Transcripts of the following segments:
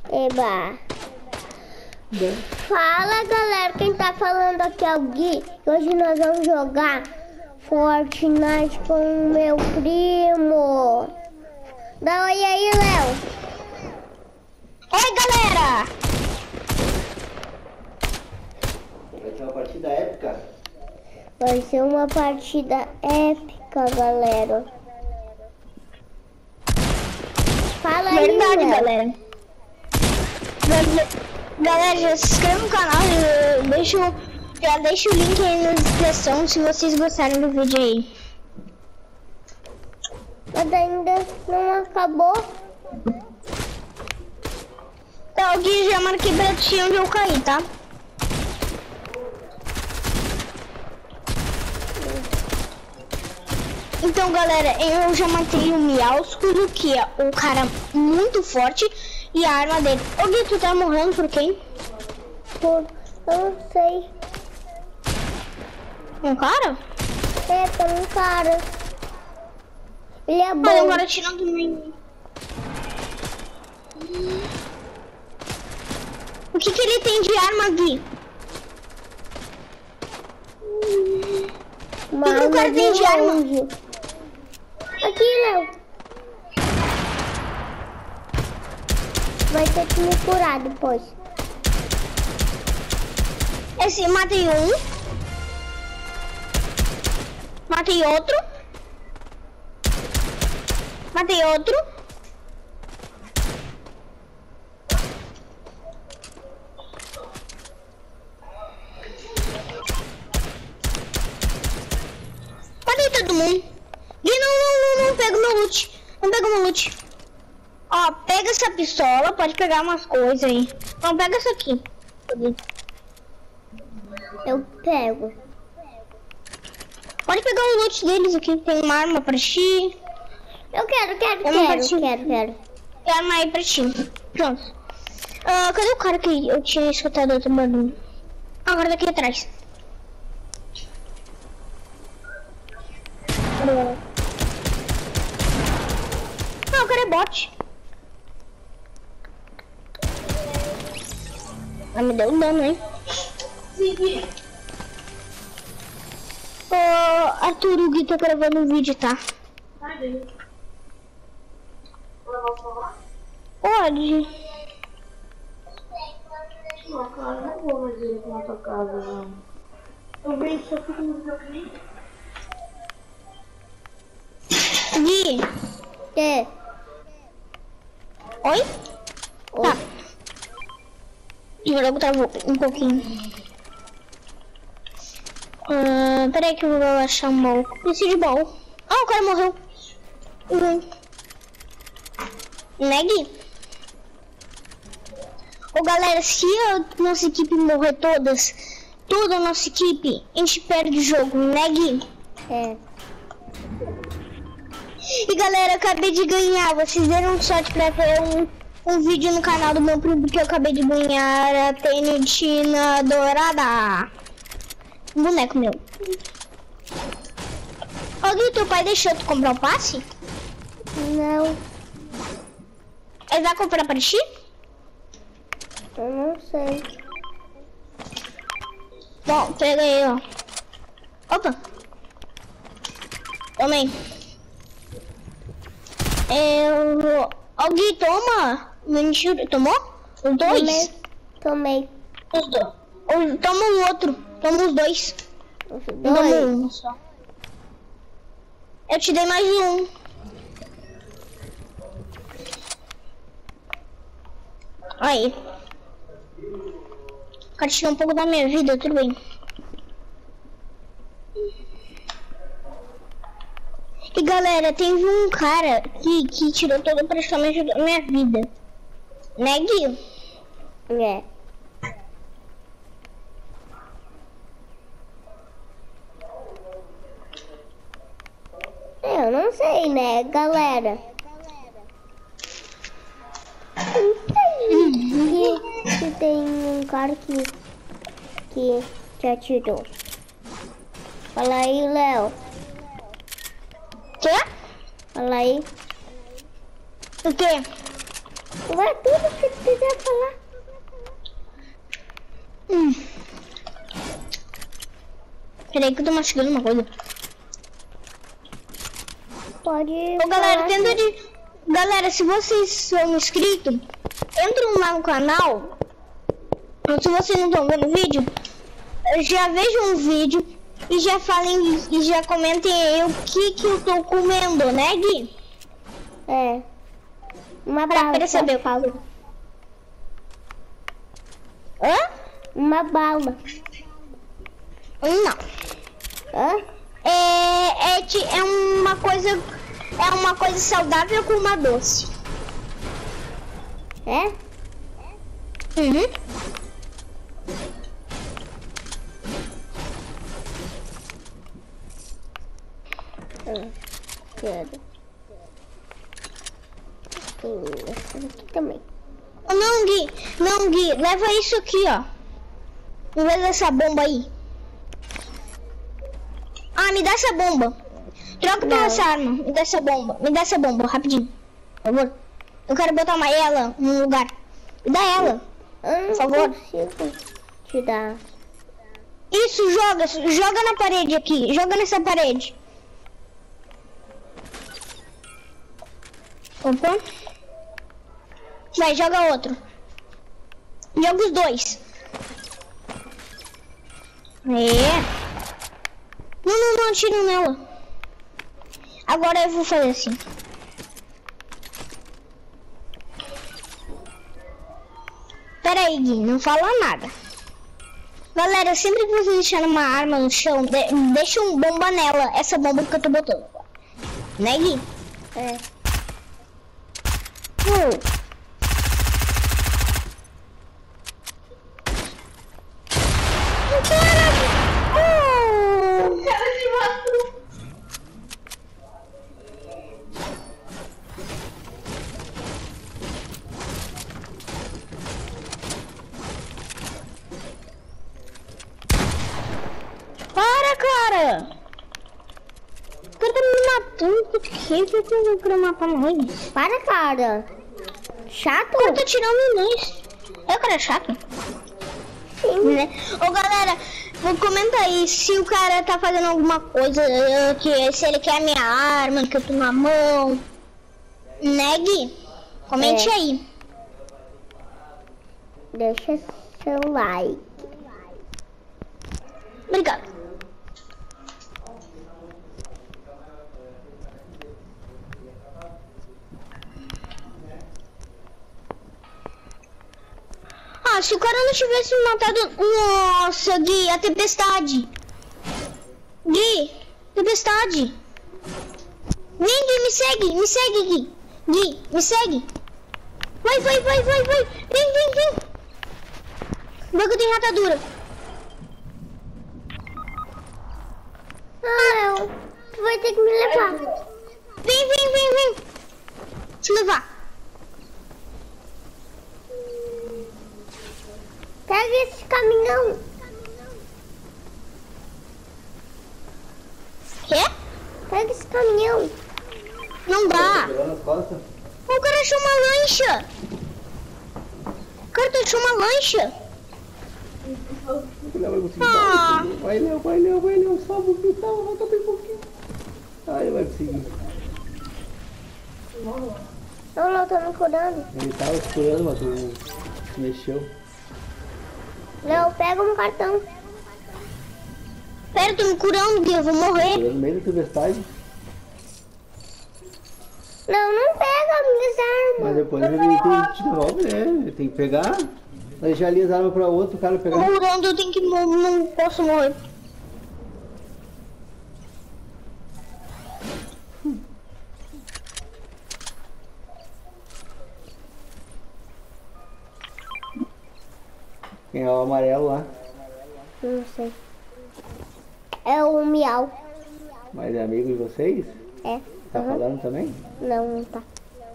Eba. Fala, galera, quem tá falando aqui é o Gui. Hoje nós vamos jogar Fortnite com o meu primo. Dá oi aí, Léo. Oi, galera. Vai ser uma partida épica. Vai ser uma partida épica, galera. Fala aí, Verdade, Léo. galera. Galera, já se inscreve no canal, já deixa o link aí na descrição se vocês gostarem do vídeo aí. Mas ainda não acabou. Tá, o Gui já marquei pra ti onde eu caí, tá? Então, galera, eu já matei o Miausculo, que é um cara muito forte, e a arma dele. Ô Gui, tu tá morrendo por quem? Eu não sei. Um cara? É, tem um cara. Ele é bom. Olha, agora tirando do meio. O que ele tem de arma, Gui? Uma que o cara tem de arma? longe. Aqui, Léo. Vai ter que me curar depois. Esse, matei um. Matei outro. Matei outro. Matei todo mundo. E não pega o meu loot. Não pega o meu loot. Ó, pega essa pistola, pode pegar umas coisas aí. Não, pega essa aqui. Eu pego. Pode pegar o loot deles aqui. Tem uma arma pra ti. Eu quero. Tem arma aí pra ti. Pronto. Cadê o cara que eu tinha escutado outro barulho? Agora daqui atrás. Ah, o cara é bot. Ah, me deu um dano, hein? Ô, Arthur, o Gui tá gravando um vídeo, tá? Pode. Não, cara, não vou mais ir na tua casa, não. Eu venho só fico no meu cliente. Gui. É. Oi? Oi. Tá. O jogo travou um pouquinho. Peraí que eu vou achar um baú. Preciso de baú. Ah, o cara morreu. Né, Gui? Ô, galera, se a nossa equipe morrer toda a nossa equipe, a gente perde o jogo, né, Gui? É. E, galera, eu acabei de ganhar. Vocês deram sorte pra ter um vídeo no canal do meu primo, porque eu acabei de ganhar a Tenetina Dourada. Um boneco meu. Ô, Gui, teu pai deixou tu comprar o passe? Não, Ele vai comprar pra ti? eu não sei. Bom, pega aí, ó. Opa. Toma aí. Alguém toma? Mentira, tomou? Os dois? Tomei. Os dois. Toma o outro. Toma os dois. Os Toma dois. um só. Eu te dei mais um. Aí. Quero tirar um pouco da minha vida, tudo bem. E galera, teve um cara que tirou praticamente toda a minha vida. Né, Gui? É. Eu não sei, né, galera? Que tem um cara que te atirou. Fala aí, Léo. Quê? Fala aí. O quê? Vai tudo que tu quiser Peraí que eu tô mastigando uma coisa. Pode. Ô galera, tenta de. Galera, se vocês são inscritos, entrem lá no canal. Se vocês não estão vendo o vídeo, já vejam um vídeo e já falem e já comentem aí o que eu tô comendo, né, Gui? É. Uma Pra bala. saber, eu falo. Hã? Uma bala. Não. Hã? É uma coisa saudável com uma doce. É? Uhum. Quero. Tem essa aqui também. Não, Gui, leva isso aqui, ó. Em vez dessa bomba aí. Ah, me dá essa bomba. Troca pela essa arma. Me dá essa bomba, rapidinho. Por favor. Eu quero botar ela num lugar. Me dá ela. Por favor. Consigo te dar. Isso, joga na parede aqui. Joga nessa parede. Opa. Vai, joga outro. Joga os dois. Não, atira nela. Agora eu vou fazer assim. Pera aí, Gui, não fala nada. Galera, sempre que vocês deixarem uma arma no chão, deixa um bomba nela. Essa bomba que eu tô botando. Né, Gui? É. Cara! O cara tá me matando, por que eu quero matar nós? Para, cara. Chato? Eu tô tirando nós. É o cara chato? Sim. Né? Ô galera, comenta aí se o cara tá fazendo alguma coisa, se ele quer a minha arma, que eu tô na mão. Né, Gui? Comente aí. Deixa seu like. Obrigado. Ah, se o cara não tivesse me matado... Nossa, Gui, a tempestade. Gui, tempestade. Vem, Gui, me segue, Gui. Gui, me segue. Vai. Vem. O bagulho tem ratadura. Não, tu vai ter que me levar. Vem. Te levar. Pega esse caminhão. Quê? Pega esse caminhão. Não dá. O cara achou uma lancha. O cara achou uma lancha. Ah. Vai, Léo, só um pouquinho, volta bem um pouquinho. Aí vai conseguir. Não, tô me curando. Ele tava curando, mas tu se mexeu. Léo, pega um cartão. Pera, eu tô me curando, Gui, eu vou morrer. Curando no meio da tempestade. Não pega minhas armas. Mas depois ele te devolve, né? Ele tem que pegar. Deixar ali as armas pra outro cara pegar. Curando, eu tenho que morrer, não posso morrer. Quem é o amarelo lá? Não sei. É o Miau. Mas é amigo de vocês? É. Tá falando também? Não tá.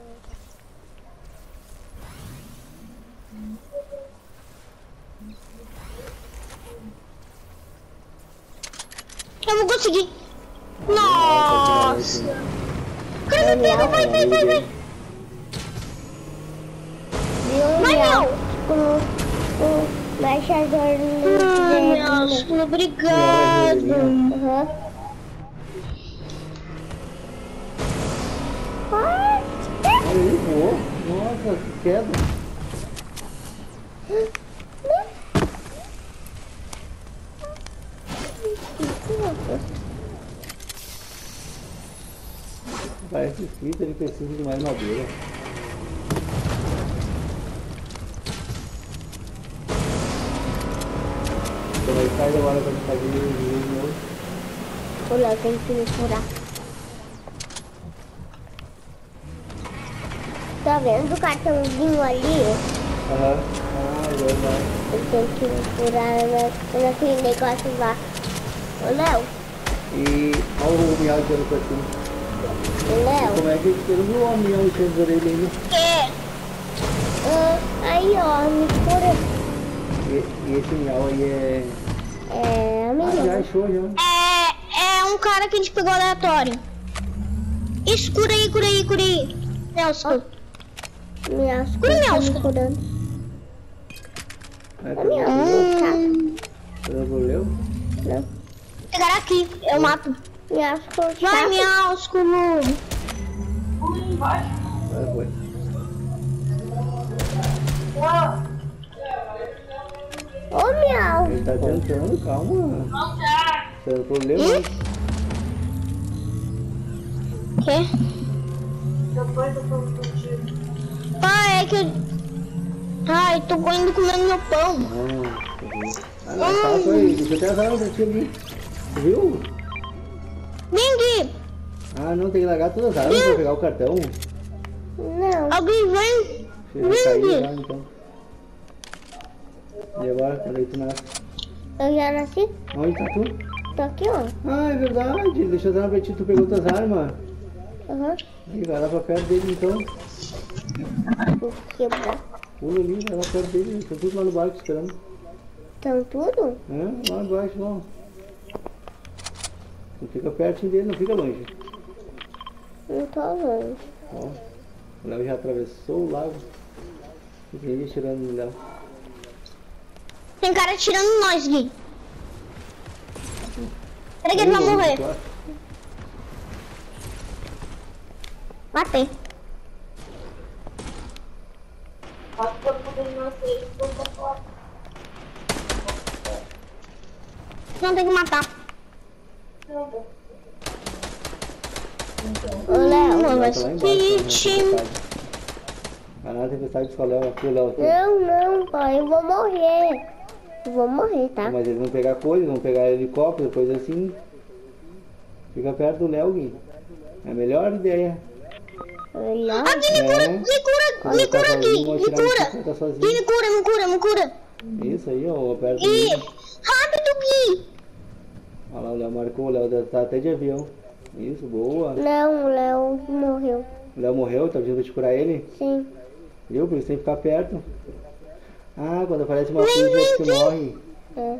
Eu vou conseguir. Nossa. Cara, me pega, vai. Viu, Vai, Miau? Léo. Baixa a Miausculo, obrigado. Aham. Ah, Olha ele voou. Nossa, que queda. Parece escrito, ele precisa de mais madeira. Então ele sai agora pra fazer o de novo. o Léo tem que me curar. Tá vendo o cartãozinho ali? Aham. Ah, é verdade. Ele tem que me curar naquele negócio lá. Ô Léo, E olha o miau de olho pra cima. Léo. Como é que ele não viu o miau de orelha ainda? Aí ó, me cura. E esse miau aí é... É, Ah, amigo. já achou já. É um cara que a gente pegou aleatório. Isso, cura aí. Miausculo. Minha Cura me Miausculo. curando. É, pegou o leu? Não. Pegar aqui, eu mato. Minha Vai, Miausculo. Pula embaixo. Vai, foi. Ô, miau. Ele tá tentando, calma. Não dá. Você não problema. Quê? Depois eu tô contigo. Pai, é que eu... Ai, tô indo comendo meu pão. Ah, não, passa aí. Deixa eu até as armas pra ti ali. Viu? Vem aqui. Ah, não, tem que largar todas as armas pra pegar o cartão. Não. Alguém vem. Você já caiu já, então. E agora, quando aí tu nasce? Eu já nasci. Onde tá tu? Tô aqui, ó. Ah, é verdade. Deixa eu dar pra ti, tu pegou tuas armas. Aham. E vai lá pra perto dele, então. Vou quebrar. Pula ali, vai lá perto dele. Estão tudo lá no barco esperando. Então tudo? É, lá embaixo, lá. Não fica pertinho dele, não fica longe. Não tô longe. Ó, o Léo já atravessou o lago. E tem gente tirando no Léo. Tem cara tirando nós, Gui. Peraí que ele vai morrer. Matei. Acho que eu poderia nascer. Não tem que matar. Ô, Léo. Não, Vai mas lá embaixo, Kit. Vai lá, tempestade com o Léo aqui, o Léo aqui. Não, pai. Eu vou morrer. Eu vou morrer, tá? Mas eles vão pegar coisa, vão pegar helicóptero, coisa assim. Fica perto do Léo, Gui. É a melhor ideia. Melhor. Aqui, me cura Quando tá aqui, sozinho, vão me tirar no cura. chão, tá sozinho. Gui, me cura. Isso aí, ó, perto Gui, dele. rápido, Gui. Olha lá, o Léo marcou, o Léo tá até de avião. Isso, boa. Não, o Léo morreu. O Léo morreu, tá pedindo pra te curar ele? Sim. Viu? Por isso tem que ficar perto. Ah, quando aparece uma coisa, outro que morre. É.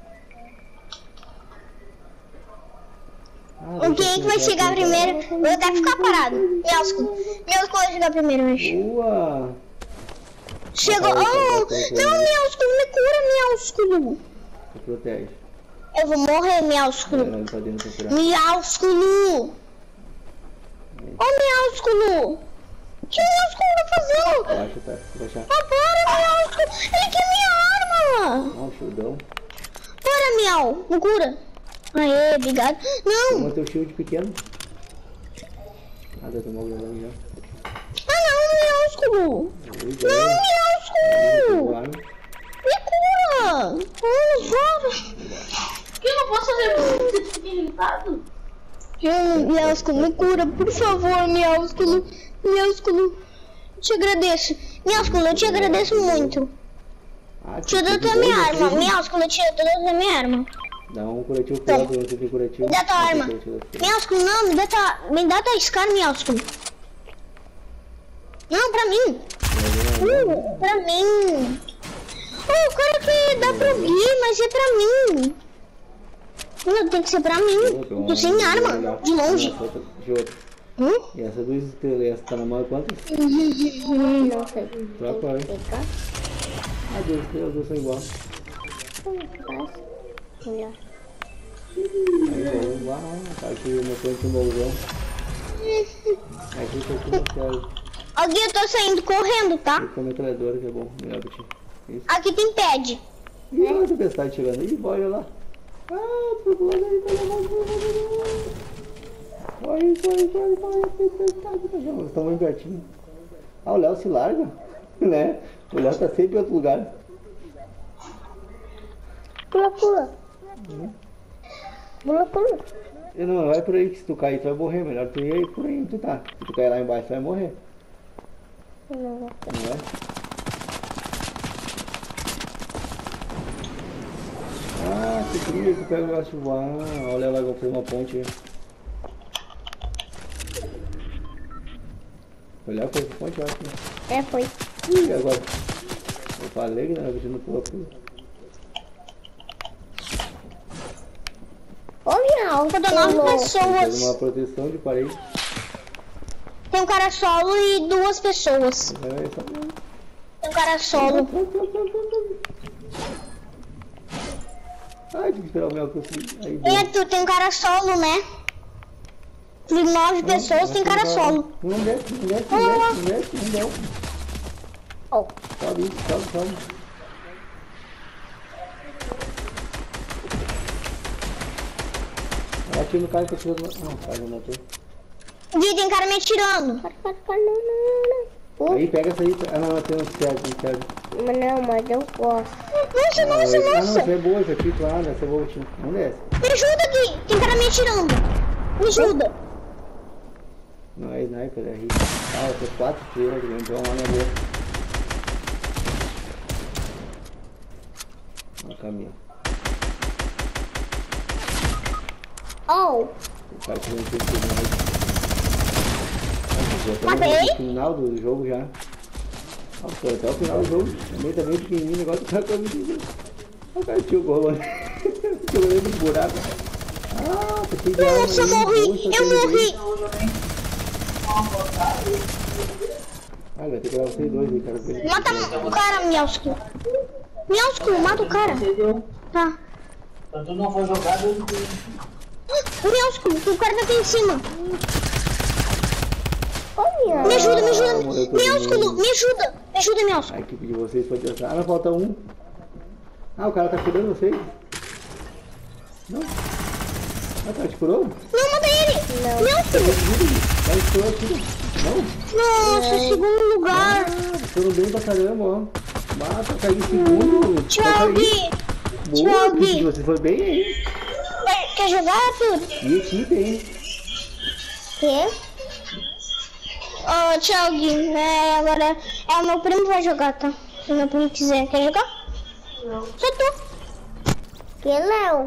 Ah, Quem deixa é que eu vai pegar chegar aqui, primeiro? Eu vou até ficar parado. Miausculo vai chegar primeiro, eu acho. Boa! Chegou. Tá, tá, Oh, tá, tá, tá. não, Miausculo, me cura, Miausculo. Te protege. Eu vou morrer, É, Miausculo. ele tá dentro pra curar. Miausculo. Ô, Miausculo. O que o Miausculo tá fazendo? Baixa, tá? Baixa. Ah, para, Miausculo. Ele quer minha arma. Ó, o shieldão. Para, Miau. Me cura. Aê, obrigado. Não. Toma teu shield pequeno. Ah, já tomou o galão já. Ah, não, Miausculo. Pois Não, é. Miausculo. Claro. Me cura. Para. O que eu não posso fazer pra você ficar irritado? Miausculo, me cura, por favor, Miausculo. Miausculo, te agradeço. Miausculo, eu te agradeço muito. Ah, Tira toda a minha arma. Miausculo, tira toda a minha arma. Dá um curativo curado, você tem curativo. Me dá tua Ah, tem arma. curativo. Miausculo, não, me dá tua Scar, Miausculo. Não, pra mim. Pra mim. Oh, o cara que dá pro Gui, mas é pra mim. Não, tem que ser pra mim. Eu tô sem arma, de longe. De outro. E essa luz, essa tá na mão quantas? Não sei. Troca aí. Fica. Ah, Deus, as duas são iguais. Olha. Aí, uau, tá aqui mostrando que o bolsão. Aqui tá aqui mostrando. Alguém, eu tô saindo correndo, tá? Esse é o metralhador que é bom, melhor pra ti. Isso. Aqui tem pad. E olha a tempestade chegando aí, olha lá. Ah, por favor, aí, corre, tempestade, estamos bem pertinho. Ah, o Léo se larga, né? O Léo tá sempre em outro lugar. Pula. Pula. Não, vai por aí que se tu cair tu vai morrer, melhor tu ir aí por aí tu tá. Se tu cair lá embaixo tu vai morrer. Não é? Ah, que incrível, tu pega o negócio de voar. Olha lá, vou fazer uma ponte aí. Olha, foi essa ponte, eu acho, né? Foi. Ih, agora? Eu falei que não era no próprio. Olha, Faltam 9 Faz pessoas. uma proteção de parede. Tem um cara solo e 2 pessoas. É, só... Tem um cara solo. Ai, tem que esperar o meu conseguir. Aí, E Arthur, tem um cara solo, né? De 9 pessoas tem cara solo. Não desce. Oh. Sobe. Atira no cara que atirou no... Não, cara, não matou. Gui, tem cara me atirando. Não. Aí pega essa aí. Ah, não, tem um serve. Não, mas eu gosto. Nossa. Ah, não, essa é boa, essa aqui, claro, essa é boa. Não desce. Me ajuda, Gui. Tem cara me atirando. Me ajuda. Não é sniper, é hit. Ah, eu tô 4 estrelas, então lá na boa. Ó, caminho. Oh. O cara que não tem que mais. Matei. No final do jogo já. Nossa, até o final do jogo. Também pequenininho, negócio do cara tá me dizendo. Olha o cara tio golando. Jogando no buraco. Ah, tá cheio de arma. Nossa, eu morri. Ah, vai ter que dar vocês dois aí, cara. Mata o cara, Miausko. Mata o cara. Tá. Então tu não foi jogado. Miausko, o cara tá aqui em cima. Olha. Me ajuda. Miausko, me ajuda, Miausko. A equipe de vocês pode ajudar. Ah, não, falta um. Ah, o cara tá curando vocês? Não? Ah, tá, te curou? Não, mata ele. Miausko. Vai, te curou, tira. Não? Nossa, segundo lugar. Foram bem pra caramba, ó. Mata, caiu em segundo. Tchau, Gui. Boa, Tchau, equipe Gui. de vocês foi bem aí. Quer jogar, Arthur? E equipe, hein? Quê? Oh, tchau, Gui. Agora o meu primo vai jogar, tá? Se o meu primo quiser. Quer jogar? Não. Só tu. Que Léo?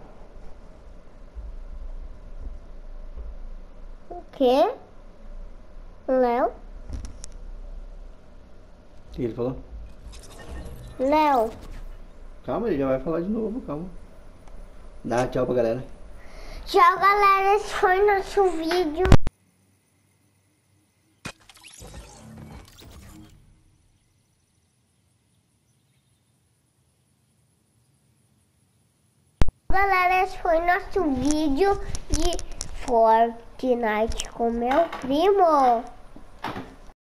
O quê? Léo? O que ele falou? Léo. Calma, ele já vai falar de novo, calma. Dá tchau pra galera. Tchau, galera. Esse foi nosso vídeo. Galera, esse foi nosso vídeo de Fortnite com meu primo.